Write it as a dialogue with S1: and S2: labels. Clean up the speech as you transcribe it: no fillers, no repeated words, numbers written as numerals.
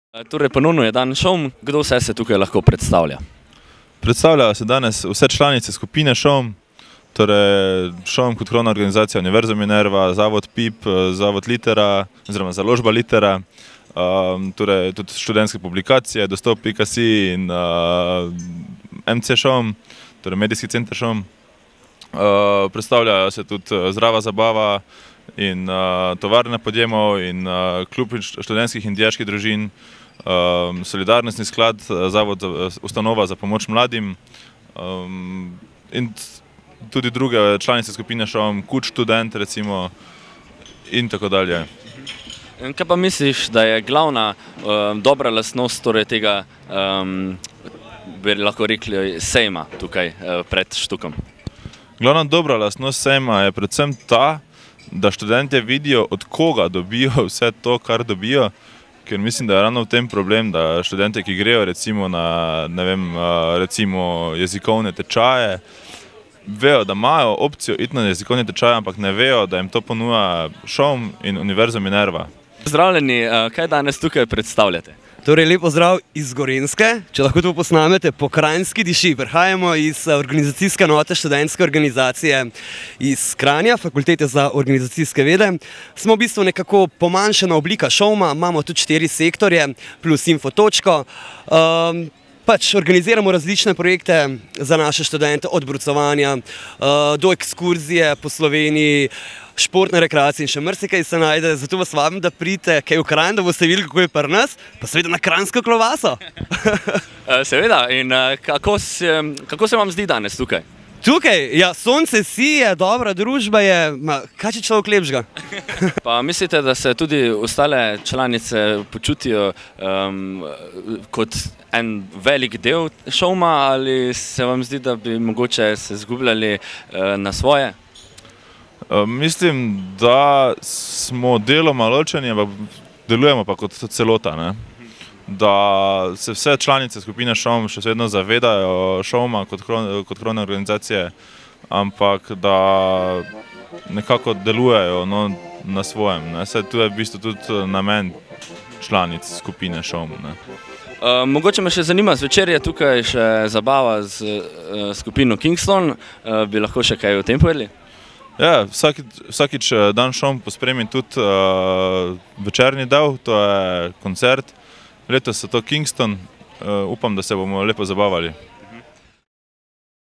S1: Torej, ponovno je dan ŠOM. Kdo vse se tukaj lahko predstavlja?
S2: Predstavljajo se danes vse članice skupine ŠOM, torej ŠOM kot krovna organizacija Univerza Minerva, Zavod PIP, Zavod Litera, oziroma Založba Litera, torej tudi študentske publikacije, Dostop.si in MC ŠOM, torej Medijski center ŠOM. Predstavljajo se tudi Zdrava zabava in tovarna podjemov in klub študentskih in dijaških družin, Solidarnostni sklad, Zavod ustanova za pomoč mladim in tudi druge članice skupine ŠOM, Kuč študent recimo in tako dalje.
S1: Kaj pa misliš, da je glavna dobra lastnost torej tega, bi lahko rekli, sejma tukaj pred Štukom?
S2: Glavna dobra lastnost sejma je predvsem ta, da študentje vidijo, od koga dobijo vse to, kar dobijo, ker mislim, da je ravno v tem problem, da študentje, ki grejo recimo na, ne vem, recimo jezikovne tečaje, vejo, da imajo opcijo iti na jezikovne tečaje, ampak ne vejo, da jim to ponuja ŠOM in Univerza Minerva.
S1: Pozdravljeni, kaj danes tukaj predstavljate?
S3: Torej, lep pozdrav iz Gorenjske, če lahko to posnamete, po Kranjski diši. Prihajamo iz organizacijske enote študentske organizacije iz Kranja, Fakultete za organizacijske vede. Smo v bistvu nekako pomanjšana oblika ŠOM-a, imamo tudi 4 sektorje plus infotočko. Pač organiziramo različne projekte za naše študente, od brucovanja do ekskurzije po Sloveniji, športne rekreacije in še marsikaj se najde, zato vas vabim, da pridete kaj v Kranj, da boste videli, kako je pri nas, pa seveda na kranjsko klobaso.
S1: Seveda, in kako se vam zdi danes tukaj?
S3: Tukaj, ja, sonce sije, dobra družba je, kaj če človek lepšega?
S1: Pa mislite, da se tudi ostale članice počutijo kot en velik del ŠOM-a, ali se vam zdi, da bi mogoče se izgubljali na svoje?
S2: Mislim, da smo deloma ločeni, ampak delujemo pa kot celota, ne? Da se vse članice skupine ŠOM še vedno zavedajo ŠOM-a kot krovne organizacije, ampak da nekako delujejo na svojem. Saj tu je v bistvu tudi namen članic skupine ŠOM.
S1: Mogoče me še zanima, zvečer je tukaj še zabava z skupino Kingston, bi lahko še kaj o tem povedali?
S2: Ja, vsakič dan ŠOM pospremi tudi večerni del, to je koncert. Letos so to Kingston, upam, da se bomo lepo zabavali.